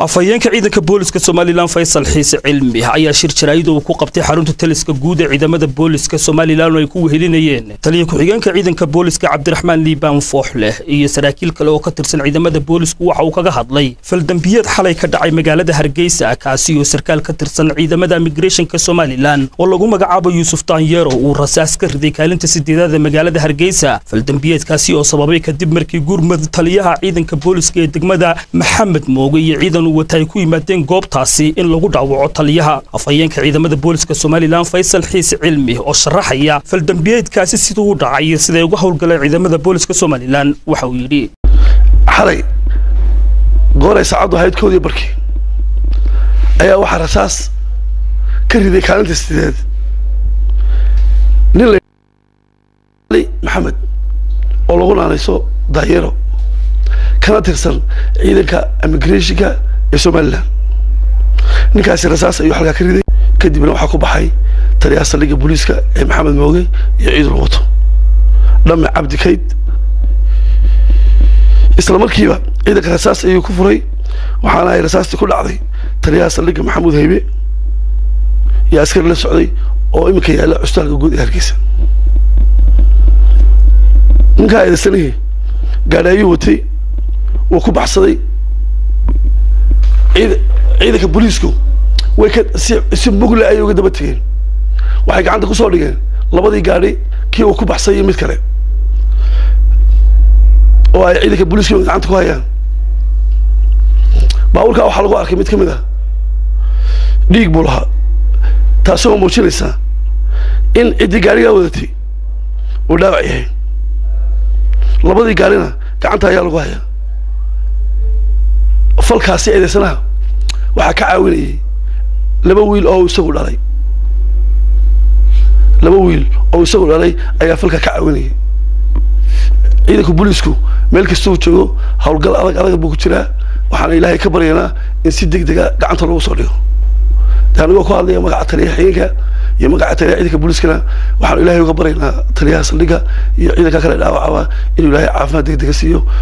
afhayeenka ciidanka booliska Somaliland Faysal Xiise Cilmi ayaa shir jaraa'id oo ku qabtay xarunta taliska guud ee ciidamada booliska Somaliland oo ay ku wehelinayeen taliye ku-xigeenka ciidanka booliska Cabdiraxmaan Liibaan Fooxleh iyo saraakiil kale oo ka tirsan ciidamada boolisku waxa uu kaga hadlay faldambiyad xalay ka dhacay magaalada Hargeysa kaasi oo sarkaal ka tirsan ciidamada immigrationka Somaliland oo lagu magacaabo Yuusuf Taanyero uu rasaas ka riday kaalinta sideedaad ee magaalada Hargeysa faldambiyadkaasi oo sababay kadib markii gurmad taliyaha ciidanka booliska ee degmada Maxamed Mooge iyo ciidan watay ku yimaadeen goobtaasi in lagu dhaawaco taliyaha afhayeenka ciidamada booliska Somaliland Faysal Xiise Cilmi oo sharaxaya faldambiyadkaasi sidoo uu dhacay sida ugu hawlgaleen ciidamada booliska Somaliland waxa uu yiri xalay goolay saacadu haydkoodii barkii ayaa waxa rasaas ka riday kaalinta sideed nin Maxamed oo lagu naanayso Taanyero kana tirsan ciidanka immigrationka ee Somaliland ninkaasi rasaas ayuu xalka ka riday kadibna waxa ku baxay taliyaha saldhigga booliska ee Maxamed Mooge iyo ciidan wato dhame Cabdi Kayd isla markiiba ciidanka rasaas ayuu ku furay waxaana ay rasaasti ku dhacday taliyaha saldhigga Maxamuud Haybe iyo askari la socday oo imika yaala cusbitaalka guud ee Hargeysa ninka ay sanadii gaadhayo watay oo ku baxsaday ciidanka booliisku way ka si mugle ay uga daba tageen waxay gacanta ku soo dhigeen labadii gaari kii uu ku baxsay mid kale oo ay ciidanka booliisku gacanta ku hayaan baaburka waxa lagu arkay mid kamid ah dhiig buu lahaa taasoo muujinaysa in cidii gaariga wadatay uu dhaawac yahay labadii gaarina gacanta ayaa lagu hayaa falkaasi eedeysanaha waxa ka caawinayay laba wiil oo isagu dhalay ayaa falka ka caawinayay ciidanka booliisku meel kasta uu joogo hawlgal adag buu ku jiraa waxaan ilaahay ka baryaynaa in si degdeg ah gacanta loogu soo dhigo taaniga ku hadlaya magaca taliyaha xigeenka iyo magaca taliyaha ciidanka booliiskana waxaan ilaahay uga baryaynaa taliyaha saldhigga iyo ciidanka kale dhaawacaba inuu ilaahay caafimaad degdeg siiyo